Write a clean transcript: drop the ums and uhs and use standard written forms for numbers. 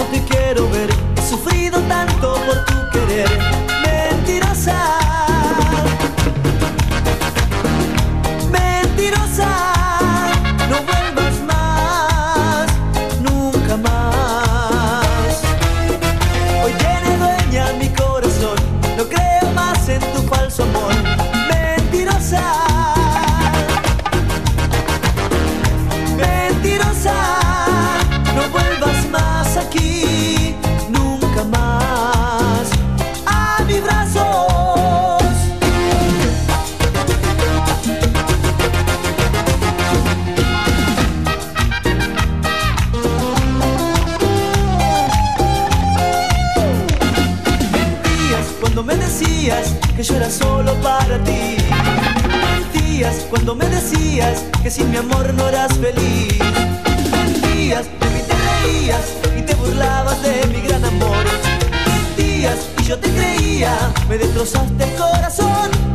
te quiero ver. He sufrido tanto por tu querer. Mentirosa, mentirosa, no vuelvas más, nunca más. Hoy tiene dueña mi corazón, no creo más en tu falso amor. Mentirosa, mentirosa, no vuelvas más aquí, nunca más a mis brazos. Mentías cuando me decías que yo era solo para ti. Mentías cuando me decías que sin mi amor no eras feliz. Mentías, de mí te reías y te burlabas de mi gran amor. Mentías y yo te creía, me destrozaste el corazón.